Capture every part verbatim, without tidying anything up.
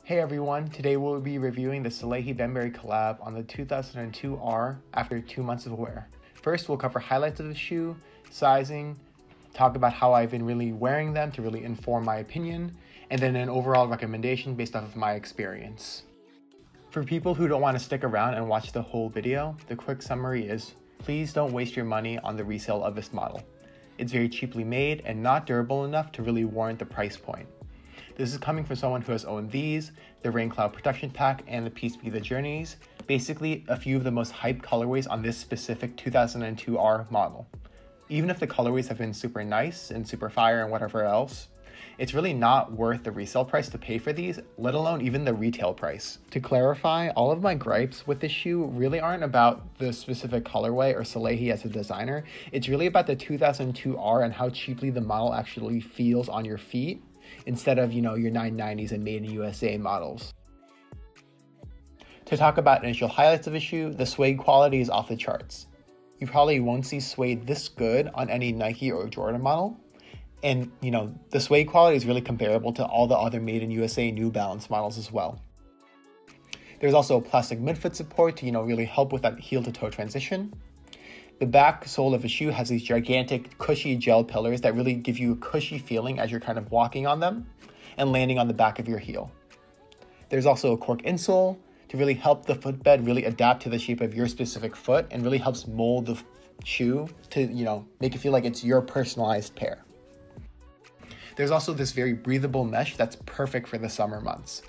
Hey everyone, today we'll be reviewing the Salehe Bembury collab on the two thousand two R after two months of wear. First, we'll cover highlights of the shoe, sizing, talk about how I've been really wearing them to really inform my opinion, and then an overall recommendation based off of my experience. For people who don't want to stick around and watch the whole video, the quick summary is, please don't waste your money on the resale of this model. It's very cheaply made and not durable enough to really warrant the price point. This is coming from someone who has owned these, the Rain Cloud Protection Pack, and the Peace Be the Journeys, basically a few of the most hyped colorways on this specific two thousand two R model. Even if the colorways have been super nice and super fire and whatever else, it's really not worth the resale price to pay for these, let alone even the retail price. To clarify, all of my gripes with this shoe really aren't about the specific colorway or Salehe as a designer. It's really about the two thousand two R and how cheaply the model actually feels on your feet, instead of, you know, your nine nineties and made in U S A models. To talk about initial highlights of the shoe, the suede quality is off the charts. You probably won't see suede this good on any Nike or Jordan model. And, you know, the suede quality is really comparable to all the other made in U S A New Balance models as well. There's also a plastic midfoot support to, you know, really help with that heel to toe transition. The back sole of the shoe has these gigantic cushy gel pillars that really give you a cushy feeling as you're kind of walking on them and landing on the back of your heel. There's also a cork insole to really help the footbed really adapt to the shape of your specific foot and really helps mold the shoe to, you know, make it feel like it's your personalized pair. There's also this very breathable mesh that's perfect for the summer months.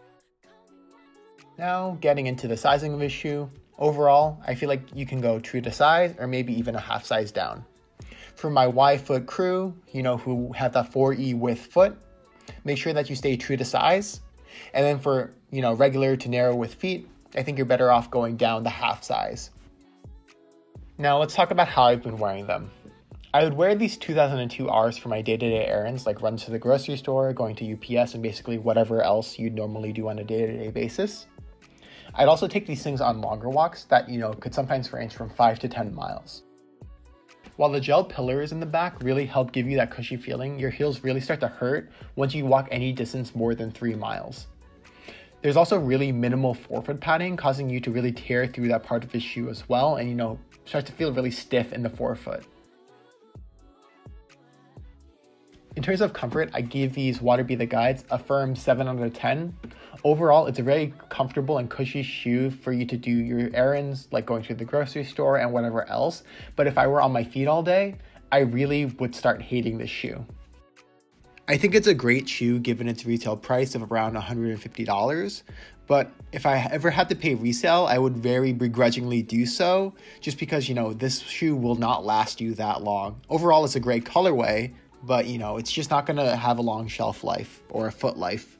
Now, getting into the sizing of the shoe. Overall, I feel like you can go true to size or maybe even a half size down. For my Y foot crew, you know, who have that four E width foot, make sure that you stay true to size. And then for, you know, regular to narrow width feet, I think you're better off going down the half size. Now let's talk about how I've been wearing them. I would wear these two thousand two Rs for my day-to-day errands, like runs to the grocery store, going to U P S, and basically whatever else you'd normally do on a day-to-day basis. I'd also take these things on longer walks that, you know, could sometimes range from five to ten miles. While the gel pillars in the back really help give you that cushy feeling, your heels really start to hurt once you walk any distance more than three miles. There's also really minimal forefoot padding, causing you to really tear through that part of the shoe as well, and, you know, start to feel really stiff in the forefoot. In terms of comfort, I give these Water Be the Guides a firm seven out of ten. Overall, it's a very comfortable and cushy shoe for you to do your errands, like going to the grocery store and whatever else. But if I were on my feet all day, I really would start hating this shoe. I think it's a great shoe given its retail price of around one hundred fifty dollars. But if I ever had to pay resale, I would very begrudgingly do so, just because, you know, this shoe will not last you that long. Overall, it's a great colorway, but, you know, it's just not going to have a long shelf life or a foot life.